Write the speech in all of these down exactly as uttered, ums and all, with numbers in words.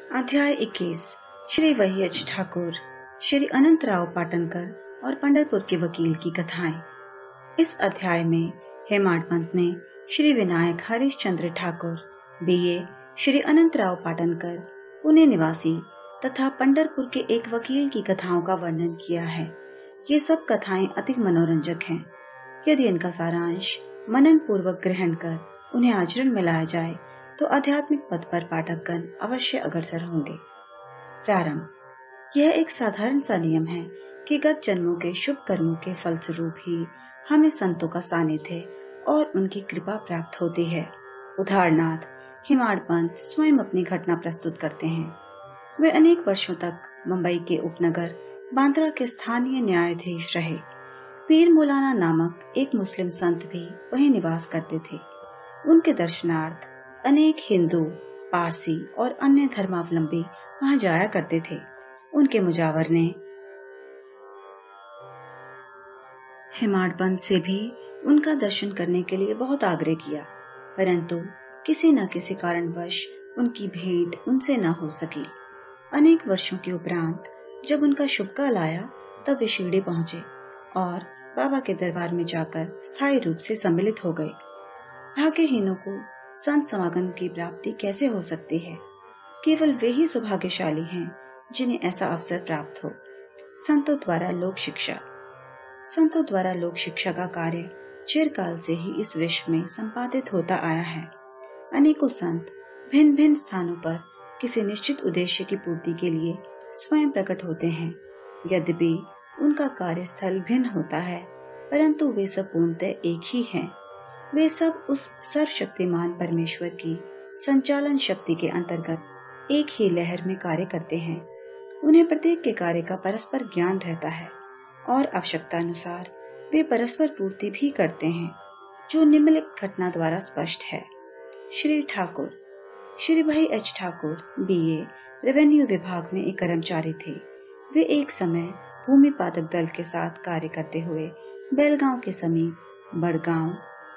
अध्याय इक्कीस। Shri V H Thakur, Shri Anantrao Patankar और पंढरपुर के वकील की कथाएं। इस अध्याय में हेमाड पंत ने श्री विनायक हरिश्चंद्र ठाकुर, बीए, श्री अनंतराव पाटनकर, पुणे निवासी तथा पंढरपुर के एक वकील की कथाओं का वर्णन किया है। ये सब कथाएं अति मनोरंजक हैं। यदि इनका सारांश मनन पूर्वक ग्रहण कर उन्हें आचरण में लाया जाए तो आध्यात्मिक पथ पर पाठकगण अवश्य अग्रसर होंगे। प्रारंभ। यह एक साधारण सा नियम है कि गत जन्मों के शुभ कर्मों के फलस्वरूप ही हमें संतों का सानिध्य और उनकी कृपा प्राप्त होती है। उदाहरणार्थ, हेमाड पंत स्वयं अपनी घटना प्रस्तुत करते हैं। वे अनेक वर्षों तक मुंबई के उपनगर बांद्रा के स्थानीय न्यायाधीश रहे। पीर मौलाना नामक एक मुस्लिम संत भी वहीं निवास करते थे। उनके दर्शनार्थ अनेक हिंदू, पारसी और अन्य धर्मावलंबी वहां जाया करते थे। उनके मुजावर ने हेमाड पंत से भी उनका दर्शन करने के लिए बहुत आग्रह किया, परंतु किसी न किसी कारणवश उनकी भेंट उनसे न हो सकी। अनेक वर्षों के उपरांत जब उनका शुभ काल आया तब वे शिरडी पहुंचे और बाबा के दरबार में जाकर स्थायी रूप से सम्मिलित हो गए। भाग्यहीनों को संत समागम की प्राप्ति कैसे हो सकती है? केवल वे ही सौभाग्यशाली हैं जिन्हें ऐसा अवसर प्राप्त हो। संतों द्वारा लोक शिक्षा। संतों द्वारा लोक शिक्षा का कार्य चिरकाल से ही इस विश्व में संपादित होता आया है। अनेकों संत भिन्न भिन्न स्थानों पर किसी निश्चित उद्देश्य की पूर्ति के लिए स्वयं प्रकट होते हैं। यद्यपि उनका कार्यस्थल भिन्न होता है, परंतु वे सब पूर्णतः एक ही हैं। वे सब उस सर्वशक्तिमान परमेश्वर की संचालन शक्ति के अंतर्गत एक ही लहर में कार्य करते हैं। उन्हें प्रत्येक के कार्य का परस्पर ज्ञान रहता है और आवश्यकता अनुसार वे परस्पर पूर्ति भी करते हैं, जो निम्नलिखित घटना द्वारा स्पष्ट है। श्री ठाकुर, श्री भाई एच ठाकुर, बीए, रेवेन्यू विभाग में एक कर्मचारी थे। वे एक समय भूमि पादक दल के साथ कार्य करते हुए बेलगांव के समीप बड़गांव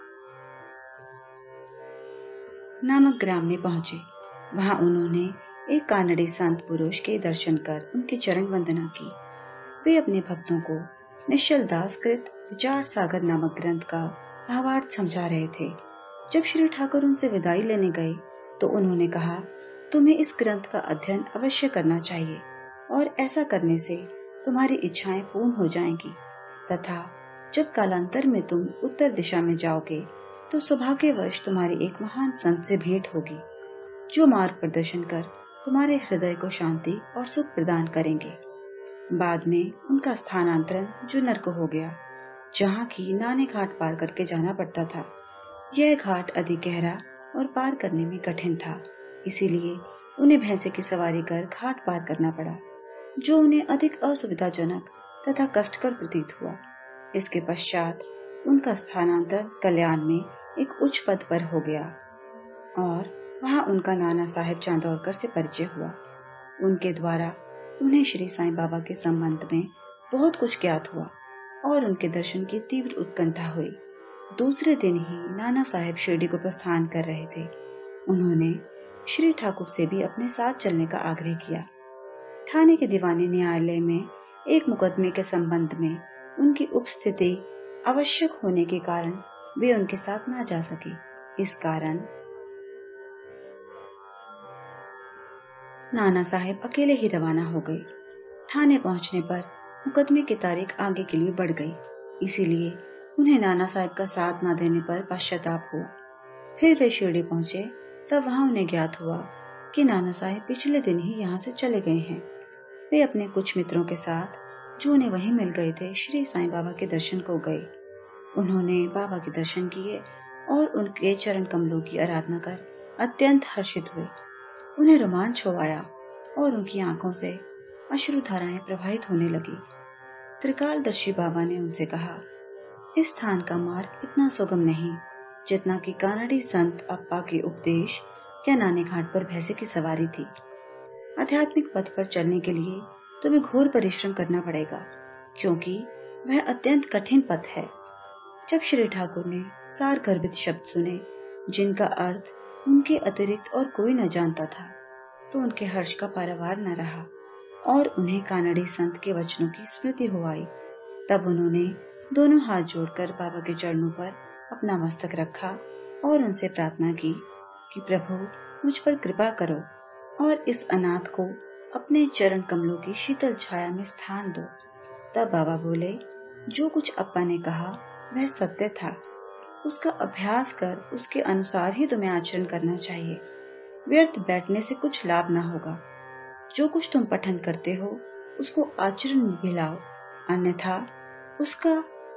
नामक ग्राम में पहुंचे। वहां उन्होंने एक कानड़ी संत पुरुष के दर्शन कर उनकी चरण वंदना की। वे अपने भक्तों को निश्चल दास कृत विचार सागर नामक ग्रंथ का भावार्थ समझा रहे थे। जब श्री ठाकुर उनसे विदाई लेने गए तो उन्होंने कहा, तुम्हें इस ग्रंथ का अध्ययन अवश्य करना चाहिए और ऐसा करने से तुम्हारी इच्छाएं पूर्ण हो जाएंगी तथा जब कालांतर में तुम उत्तर दिशा में जाओगे तो सौभाग्यवश तुम्हारी एक महान संत से भेंट होगी, जो मार्ग प्रदर्शन कर तुम्हारे हृदय को शांति और सुख प्रदान करेंगे। बाद में उनका स्थानांतरण जुन्नर को हो गया, जहाँ की नाने घाट पार करके जाना पड़ता था। यह घाट अधिक गहरा और पार करने में कठिन था, इसीलिए उन्हें भैंसे की सवारी कर घाट पार करना पड़ा, जो उन्हें अधिक असुविधाजनक तथा कष्टकर प्रतीत हुआ। इसके पश्चात उनका स्थानांतरण कल्याण में एक उच्च पद पर हो गया और वहां उनका नाना साहेब चांदौरकर से परिचय हुआ। उनके द्वारा उन्हें श्री साईं बाबा के संबंध में बहुत कुछ ज्ञात हुआ और उनके दर्शन की तीव्र उत्कंठा हुई। दूसरे दिन ही नाना साहेब शिरडी को प्रस्थान कर रहे थे। उन्होंने श्री ठाकुर से भी अपने साथ चलने का आग्रह किया। ठाणे के दीवानी न्यायालय में एक मुकदमे के संबंध में उनकी उपस्थिति आवश्यक होने के कारण वे उनके साथ ना जा सके। इस कारण नाना साहेब अकेले ही रवाना हो गए। थाने पहुंचने पर मुकदमे की तारीख आगे के लिए बढ़ गई, इसीलिए उन्हें नाना साहेब का साथ न देने पर पश्चाताप हुआ। फिर वे शिरडी पहुंचे तब वहां उन्हें ज्ञात हुआ कि नाना साहेब पिछले दिन ही यहाँ से चले गए हैं। वे अपने कुछ मित्रों के साथ, जो उन्हें वहीं मिल गए थे, श्री साईं बाबा के दर्शन को गए। उन्होंने बाबा के दर्शन किए और उनके चरण कमलों की आराधना कर अत्यंत हर्षित हुए। उन्हें रोमांच हो आया और उनकी आंखों से अश्रुधाराएं प्रवाहित होने लगी। त्रिकालदर्शी बाबा ने उनसे कहा, इस स्थान का मार्ग इतना सुगम नहीं जितना कि कानड़ी संत अप्पा के उपदेश या नाने घाट पर भैंसे की सवारी थी। आध्यात्मिक पथ पर चलने के लिए तुम्हें घोर परिश्रम करना पड़ेगा, क्योंकि वह अत्यंत कठिन पथ है। जब श्री ठाकुर ने सार गर्भित शब्द सुने, जिनका अर्थ उनके अतिरिक्त और कोई न जानता था, तो उनके हर्ष का पारावार न रहा और उन्हें कानड़ी संत के वचनों की स्मृति हो आई। तब उन्होंने दोनों हाथ जोड़कर बाबा के चरणों पर अपना मस्तक रखा और उनसे प्रार्थना की कि प्रभु मुझ पर कृपा करो और इस अनाथ को अपने चरण कमलों की शीतल छाया में स्थान दो। तब बाबा बोले, जो कुछ अप्पा ने कहा वह सत्य था, उसका अभ्यास कर उसके अनुसार ही तुम्हें आचरण करना चाहिए। व्यर्थ बैठने से कुछ लाभ ना होगा। जो कुछ तुम पठन करते हो उसको आचरण में भी लाओ, अन्यथा उसका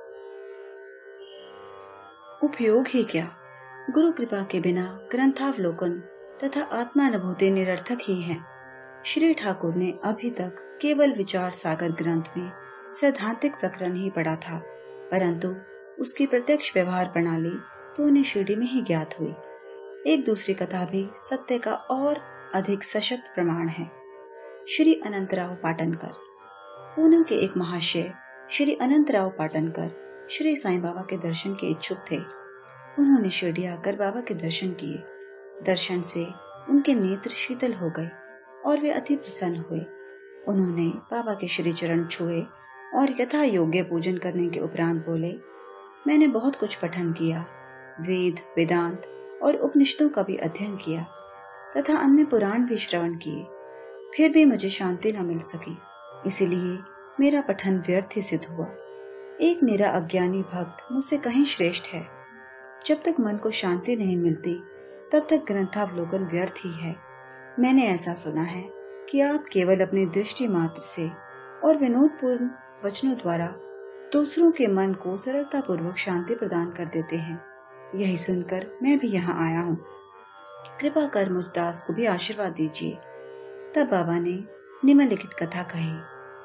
उपयोग ही क्या। गुरु कृपा के बिना ग्रंथावलोकन तथा आत्मानुभूति निरर्थक ही है। श्री ठाकुर ने अभी तक केवल विचार सागर ग्रंथ में सैद्धांतिक प्रकरण ही पढ़ा था, परंतु उसकी प्रत्यक्ष व्यवहार प्रणाली तो उन्हें शिरडी में ही ज्ञात हुई। एक दूसरी कथा भी सत्य का और अधिक सशक्त प्रमाण है। श्री अनंतराव पाटनकर। पूना के एक महाशय श्री अनंतराव पाटनकर श्री साईं बाबा के दर्शन के इच्छुक थे। उन्होंने शिरडी आकर बाबा के दर्शन किए। दर्शन से उनके नेत्र शीतल हो गए और वे अति प्रसन्न हुए। उन्होंने बाबा के श्री चरण छुए और यथा योग्य पूजन करने के उपरांत बोले, मैंने बहुत कुछ पठन किया, वेद, वेदांत और उपनिषदों का भी अध्ययन किया तथा अन्य पुराण भी श्रवण किए, फिर भी मुझे शांति न मिल सकी, इसीलिए मेरा पठन व्यर्थ ही सिद्ध हुआ। एक मेरा अज्ञानी भक्त मुझसे कहीं श्रेष्ठ है। जब तक मन को शांति नहीं मिलती तब तक ग्रंथावलोकन व्यर्थ ही है। मैंने ऐसा सुना है कि आप केवल अपनी दृष्टि मात्र से और विनोदपूर्ण वचनों द्वारा दूसरों के मन को सरलता पूर्वक शांति प्रदान कर देते हैं। यही सुनकर मैं भी यहाँ आया हूँ। कृपा कर मुझ दास को भी आशीर्वाद दीजिए। तब बाबा ने निम्नलिखित कथा कही।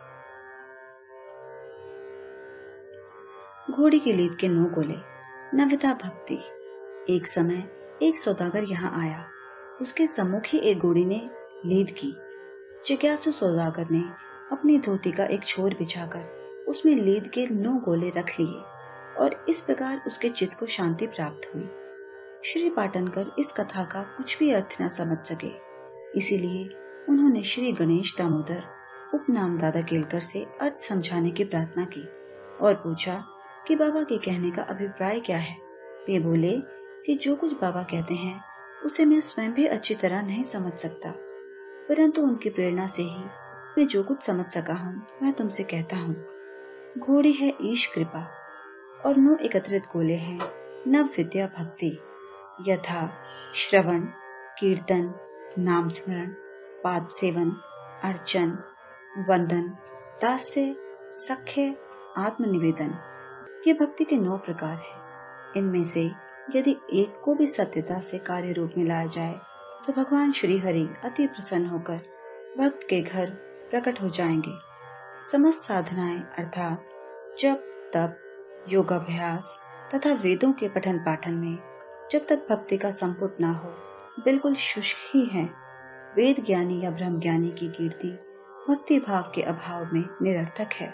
घोड़ी की लीद के नौ गोले। नविता भक्ति। एक समय एक सौदागर यहाँ आया। उसके सम्मुख ही एक घोड़ी ने लीद की। जिज्ञासु सौदागर ने अपनी धोती का एक छोर बिछाकर उसमें लीद के नौ गोले रख लिए और इस प्रकार उसके चित्त को शांति प्राप्त हुई। श्री पाटनकर इस कथा का कुछ भी अर्थ न समझ सके, इसीलिए उन्होंने श्री गणेश दामोदर उपनाम दादा केलकर से अर्थ समझाने की प्रार्थना की और पूछा कि बाबा के कहने का अभिप्राय क्या है। वे बोले कि जो कुछ बाबा कहते हैं उसे मैं स्वयं भी अच्छी तरह नहीं समझ सकता, परंतु उनकी प्रेरणा से ही मैं जो कुछ समझ सका हूँ मैं तुमसे कहता हूँ। घोड़ी है ईश कृपा और नौ एकत्रित गोले हैं नव विद्या भक्ति, यथा श्रवण, कीर्तन, नाम स्मरण, पाद सेवन, अर्चन, वंदन, दास्य, सख्य, आत्मनिवेदन। ये भक्ति के नौ प्रकार हैं। इनमें से यदि एक को भी सत्यता से कार्य रूप में लाया जाए तो भगवान श्री हरि अति प्रसन्न होकर भक्त के घर प्रकट हो जाएंगे। समस्त साधनाएं अर्थात जप, तप, योगाभ्यास तथा वेदों के पठन पाठन में जब तक भक्ति का संपुट ना हो बिल्कुल शुष्क ही है। वेद ज्ञानी या ब्रह्म ज्ञानी की कीर्ति भक्ति भाव के अभाव में निरर्थक है।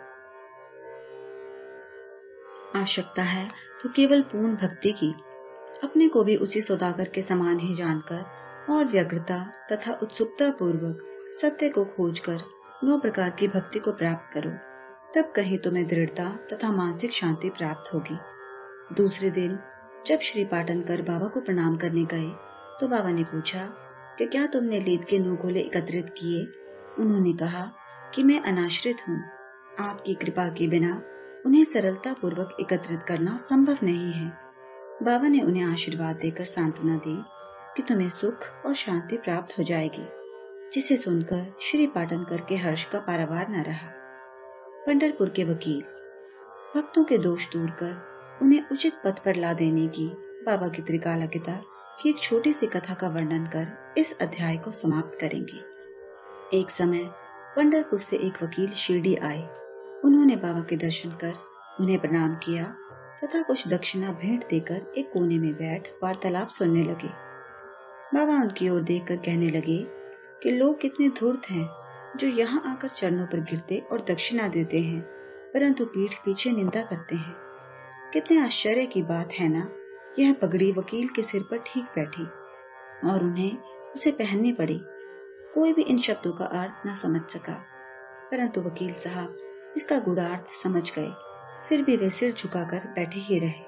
आवश्यकता है तो केवल पूर्ण भक्ति की। अपने को भी उसी सौदागर के समान ही जानकर और व्यग्रता तथा उत्सुकता पूर्वक सत्य को खोजकर नौ प्रकार की भक्ति को प्राप्त करो, तब कहीं तुम्हें दृढ़ता तथा मानसिक शांति प्राप्त होगी। दूसरे दिन जब श्री पाटनकर बाबा को प्रणाम करने गए तो बाबा ने पूछा कि क्या तुमने लीद के नौ गोले एकत्रित किए? उन्होंने कहा कि मैं अनाश्रित हूँ, आपकी कृपा के बिना उन्हें सरलता पूर्वक एकत्रित करना संभव नहीं है। बाबा ने उन्हें आशीर्वाद देकर सांत्वना दी कि तुम्हें सुख और शांति प्राप्त हो जाएगी, जिसे सुनकर श्री पाटनकर के हर्ष का पारावार न रहा। पंढरपुर के वकील। भक्तों के दोष दूर कर उन्हें उचित पथ पर ला देने की बाबा की त्रिकालज्ञता की एक छोटी सी कथा का वर्णन कर इस अध्याय को समाप्त करेंगे। एक समय पंढरपुर से एक वकील शिरडी आए। उन्होंने बाबा के दर्शन कर उन्हें प्रणाम किया तथा कुछ दक्षिणा भेंट देकर एक कोने में बैठ वार्तालाप सुनने लगे। बाबा उनकी ओर देखकर कहने लगे कि लोग कितने धूर्त हैं जो यहाँ आकर चरणों पर गिरते और दक्षिणा देते हैं, परंतु पीठ पीछे निंदा करते हैं। कितने आश्चर्य की बात है ना, यह पगड़ी वकील के सिर पर ठीक बैठी और उन्हें उसे पहननी पड़ी। कोई भी इन शब्दों का अर्थ न समझ सका, परंतु वकील साहब इसका गूढ़ार्थ समझ गए। फिर भी वे सिर झुकाकर बैठे ही रहे।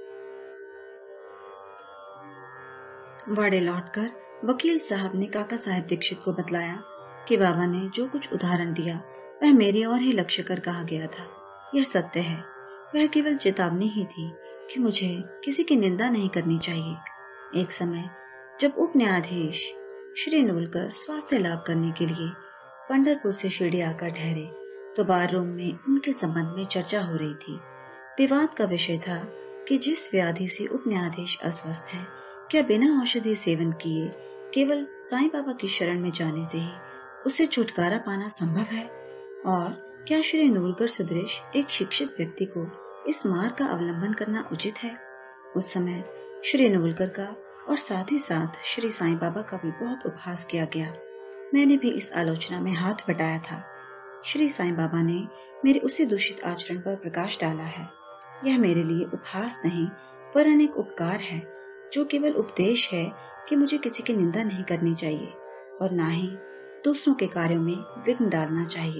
वाड़े लौटकर वकील साहब ने काका साहब दीक्षित को बतलाया कि बाबा ने जो कुछ उदाहरण दिया वह मेरी ओर ही लक्ष्य कर कहा गया था। यह सत्य है। वह केवल चेतावनी ही थी कि मुझे किसी की निंदा नहीं करनी चाहिए। एक समय जब उप न्यायाधीश श्री नूलकर स्वास्थ्य लाभ करने के लिए पंढरपुर से शिरडी आकर ठहरे तो बार रूम में उनके संबंध में चर्चा हो रही थी। विवाद का विषय था कि जिस व्याधि से उप न्यायाधीश अस्वस्थ है, क्या बिना औषधि सेवन किए केवल साईं बाबा की शरण में जाने से ही उसे छुटकारा पाना संभव है, और क्या श्री नूलकर सदृश एक शिक्षित व्यक्ति को इस मार्ग का अवलंबन करना उचित है। उस समय श्री नूलकर का और साथ ही साथ श्री साईं बाबा का भी बहुत उपहास किया गया। मैंने भी इस आलोचना में हाथ बटाया था। श्री साईं बाबा ने मेरे उसी दूषित आचरण पर प्रकाश डाला है। यह मेरे लिए उपहास नहीं वरन एक उपकार है, जो केवल उपदेश है कि मुझे किसी की निंदा नहीं करनी चाहिए और ना ही दूसरों के कार्यों में विघ्न डालना चाहिए।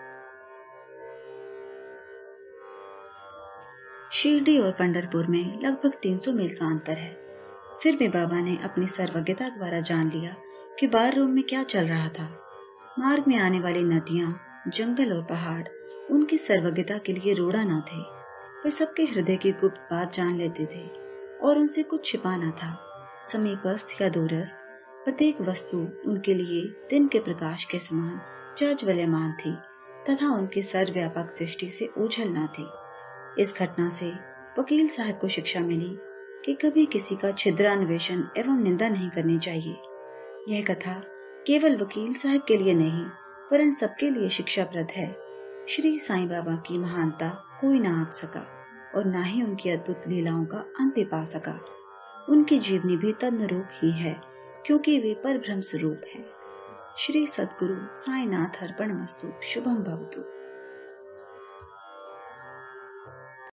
शिरडी और पंढरपुर में लगभग तीन सौ मील का अंतर है। फिर भी बाबा ने अपनी सर्वज्ञता द्वारा जान लिया कि बार रूम में क्या चल रहा था। मार्ग में आने वाली नदियां, जंगल और पहाड़ उनकी सर्वज्ञता के लिए रूड़ा न थे। वे सबके हृदय की गुप्त बात जान लेते थे और उनसे कुछ छिपाना था। समीपस्थ या दूरस्थ प्रत्येक वस्तु उनके लिए दिन के प्रकाश के समान जाज्वल्यमान थी तथा उनकी सर्वव्यापक दृष्टि से ओझल न थी। इस घटना से वकील साहब को शिक्षा मिली कि कभी किसी का छिद्रान्वेषण एवं निंदा नहीं करनी चाहिए। यह कथा केवल वकील साहब के लिए नहीं वरन सबके लिए शिक्षाप्रद है। श्री साईं बाबा की महानता कोई ना आंक सका और ना ही उनकी अद्भुत लीलाओं का अंत पा सका। उनकी जीवनी भी तदनुरूप ही है, क्योंकि वे परब्रह्म स्वरूप है। श्री सद्गुरु साईनाथ अर्पणमस्तु। शुभम भवतु।